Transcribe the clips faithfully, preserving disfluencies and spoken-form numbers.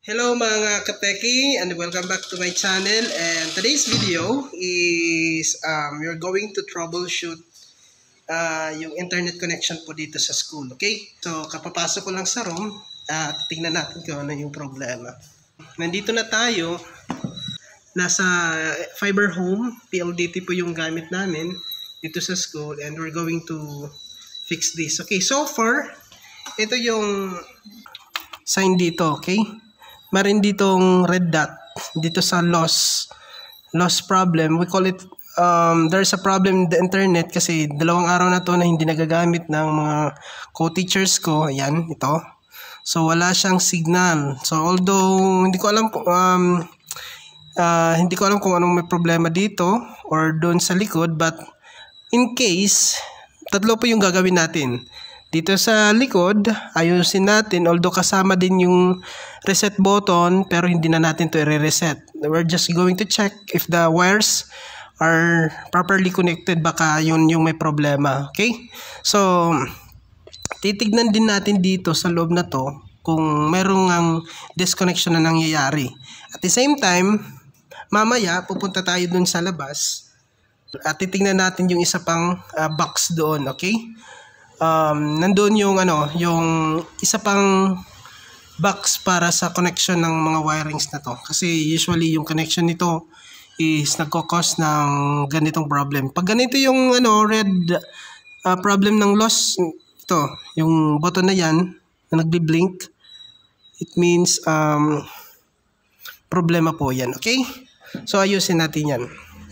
Hello mga kateki and welcome back to my channel, and today's video is um, we're going to troubleshoot uh, yung internet connection po dito sa school, okay? So kapapasok ko lang sa room at uh, tingnan natin kung ano yung problema. Nandito na tayo, nasa fiber home, P L D T po yung gamit namin dito sa school, and we're going to fix this. Okay, so far ito yung sign dito, okay? Meron ditong red dot dito sa loss loss problem. We call it um, there's a problem in the internet kasi dalawang araw na to na hindi nagagamit ng mga co-teachers ko. Ayan, ito. So wala siyang signal. So although hindi ko alam um, uh, hindi ko alam kung anong may problema dito or doon sa likod, but in case, tatlo po yung gagawin natin. Dito sa likod, ayusin natin, although kasama din yung reset button, pero hindi na natin to i-reset. We're just going to check if the wires are properly connected, baka yun yung may problema. Okay? So, titignan din natin dito sa loob na to kung merong ang disconnection na nangyayari. At the same time, mamaya pupunta tayo dun sa labas at titignan natin yung isa pang uh, box doon. Okay? Um, nandoon yung ano, yung isa pang box para sa connection ng mga wirings na to. Kasi usually yung connection nito is nagko-cause ng ganitong problem. Pag ganito yung ano, red uh, problem ng loss, ito, yung button na yan na nagbi-blink, it means um, problema po yan. Okay? So ayusin natin yan.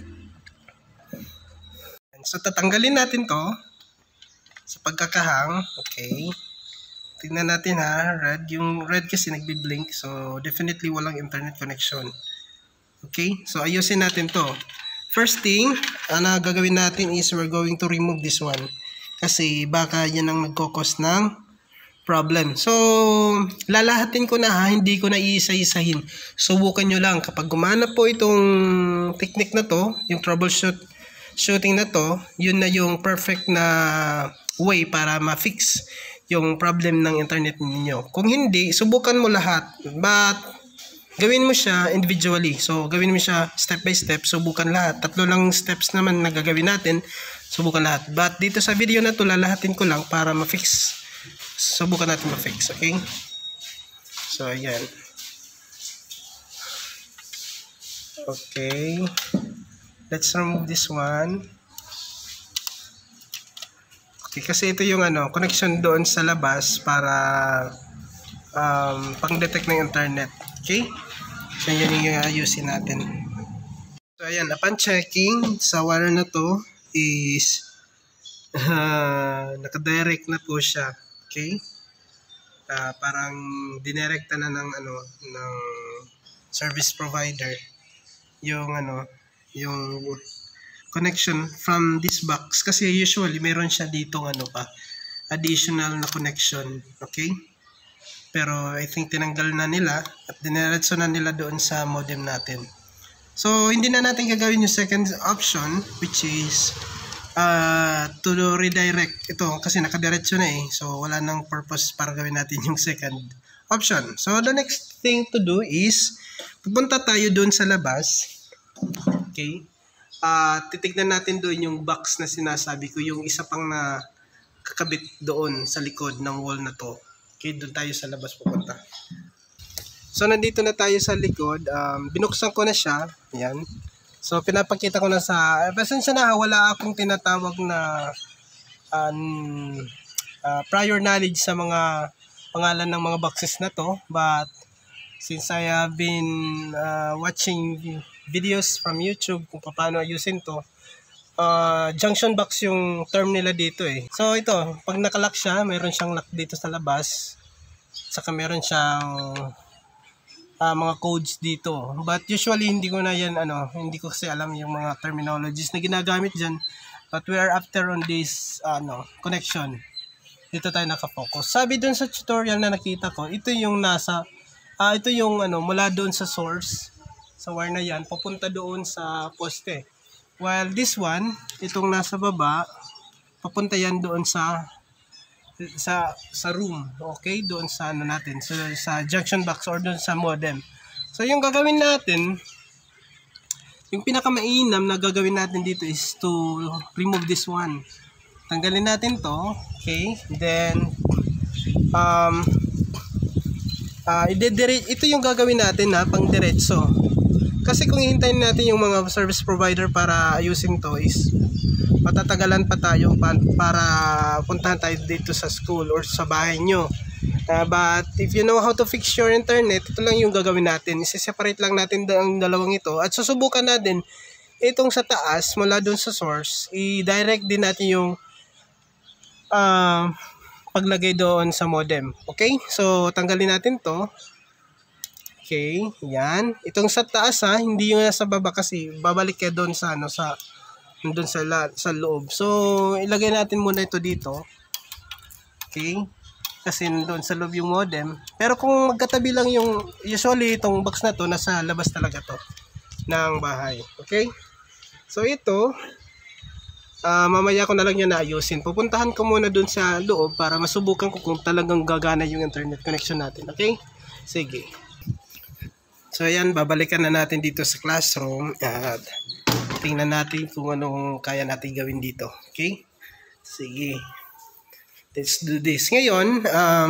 So tatanggalin natin to sa pagkakahang. Okay. Tingnan natin ha. Red. Yung red kasi nagbi-blink. So, definitely walang internet connection. Okay. So, ayusin natin to. First thing, ang gagawin natin is we're going to remove this one. Kasi baka yan ang magkokos ng problem. So, lalahatin ko na ha. Hindi ko na iisa-isahin. Subukan nyo lang. Kapag gumana po itong technique na to, yung troubleshoot shooting na to, yun na yung perfect na way para ma-fix yung problem ng internet ninyo. Kung hindi, subukan mo lahat, but gawin mo siya individually. So gawin mo siya step by step, subukan lahat. Tatlo lang steps naman na gagawin natin, subukan lahat. But dito sa video na to, lalahatin ko lang para ma-fix. Subukan natin ma-fix, okay? So ayan. Okay. Let's remove this one. Okay, kasi ito yung ano, connection doon sa labas para um, pang-detect ng internet. Okay? So, yan yung ayusin natin. So, ayan. Upon checking, sa wire na to is uh, nakadirect na po siya. Okay? Uh, parang dinirekta na ng ano, ng service provider yung ano, yung connection from this box, kasi usually meron siya ditong ano pa, additional na connection. Okay, pero I think tinanggal na nila at diniretso na nila doon sa modem natin. So hindi na natin gagawin yung second option, which is uh, to redirect ito kasi nakadiretso na eh, so wala nang purpose para gawin natin yung second option. So the next thing to do is pupunta tayo doon sa labas. Okay, Uh, titignan natin doon yung box na sinasabi ko, yung isa pang na kakabit doon sa likod ng wall na to. Okay, doon tayo sa labas pupunta. So, nandito na tayo sa likod. Um, binuksan ko na siya. Ayan. So, pinapakita ko na sa... Pasensya na, wala akong tinatawag na um, uh, prior knowledge sa mga pangalan ng mga boxes na to. But, since I have been uh, watching videos from YouTube kung paano ayusin to, uh, junction box yung term nila dito eh. So ito, pag nakalock siya, meron siyang lock dito sa labas, saka meron siyang uh, mga codes dito. But usually hindi ko na yan ano, hindi ko kasi alam yung mga terminologies na ginagamit dyan. But we are after on this uh, ano, connection. Dito tayo nakafocus. Sabi dun sa tutorial na nakita ko, ito yung nasa uh, ito yung ano, mula doon sa source sa wire na yan, papunta doon sa poste. While this one, itong nasa baba, papunta yan doon sa sa sa room, okay, doon sa ano natin, so, sa junction box or doon sa modem. So yung gagawin natin, yung pinakamainam na gagawin natin dito is to remove this one. Tanggalin natin to, okay, then um uh, ito yung gagawin natin na pang diretso. Kasi kung hihintayin natin yung mga service provider para ayusin to is matatagalan pa tayo pa, para puntahan tayo dito sa school or sa bahay nyo. Uh, but if you know how to fix your internet, ito lang yung gagawin natin. Isi-separate lang natin ang dalawang ito at susubukan natin itong sa taas mula dun sa source. I-direct din natin yung uh, paglagay doon sa modem. Okay? So tanggalin natin to. Okay, yan. Itong sa taas ha, hindi yung nasa baba kasi babalik kayo doon sa ano sa doon sa la, sa loob. So ilagay natin muna ito dito. Okay? Kasi doon sa loob yung modem. Pero kung magkatabi lang yung usually itong box na to nasa labas talaga to ng bahay. Okay? So ito uh, mamaya ko na lang yan naayusin. Pupuntahan ko muna doon sa loob para masubukan ko kung talagang gagana yung internet connection natin. Okay? Sige. So ayan, babalikan na natin dito sa classroom at tingnan natin kung anong kaya natin gawin dito. Okay? Sige. Let's do this. Ngayon, um,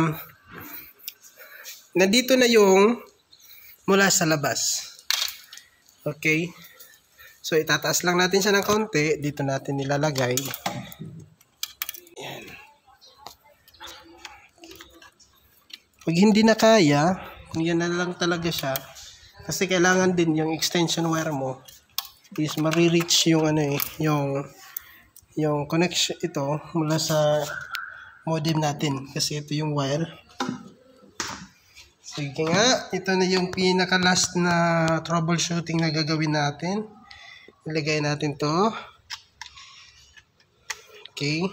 nandito na yung mula sa labas. Okay? So itataas lang natin siya ng kaunti. Dito natin nilalagay. Ayan. Pag hindi na kaya, kung yan na lang talaga siya, kasi kailangan din yung extension wire mo is ma-reach yung ano eh, yung yung connection ito mula sa modem natin kasi ito yung wire. Sige nga, ito na yung pinaka last na troubleshooting na gagawin natin. Ilagay natin to. Okay.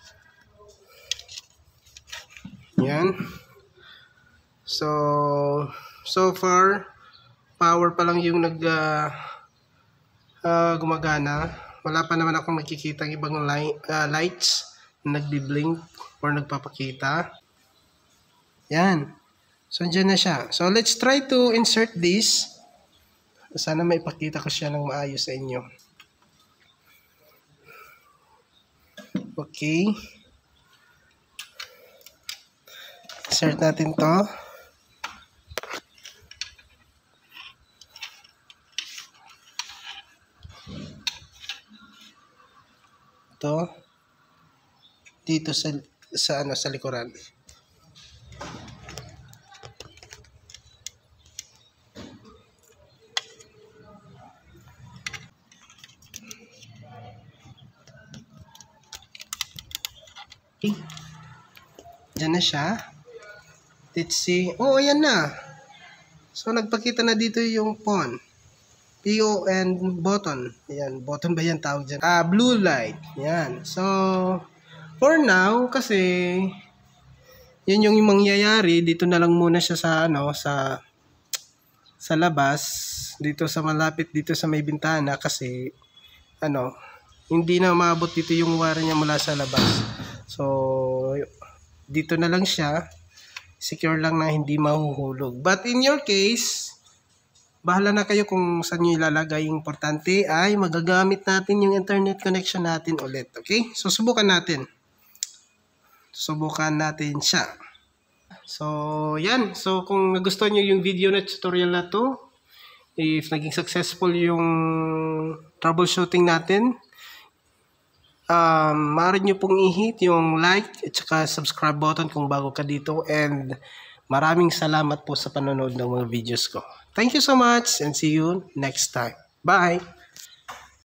Yan. So, so far power pa lang yung nag uh, uh, gumagana. Wala pa naman akong makikita ng ibang light, uh, lights na nagbi-blink or nagpapakita. Yan. So, andyan na siya. So, let's try to insert this. Sana may pakita ko siya ng maayos sa inyo. Okay. Insert natin to. To dito sa sa ano sa likuran. Okay. Diyan na siya. Let's see. Oh, ayan na. So nagpakita na dito yung phone. P O and button. Ayan, button ba yan tawag dyan? Ah, blue light. Ayan. So, for now, kasi, yun yung mangyayari. Dito na lang muna siya sa, ano, sa, sa labas. Dito sa malapit, dito sa may bintana. Kasi, ano, hindi na maabot dito yung wire niya mula sa labas. So, dito na lang siya. Secure lang na hindi mahuhulog. But in your case, bahala na kayo kung saan nyo ilalagay. Importante ay magagamit natin yung internet connection natin ulit. Okay? So, subukan natin. Subukan natin siya. So, yan. So, kung nagustuhan nyo yung video na tutorial na to, if naging successful yung troubleshooting natin, um, maaari nyo pong i-hit yung like at saka subscribe button kung bago ka dito. And maraming salamat po sa panonood ng mga videos ko. Thank you so much and see you next time. Bye!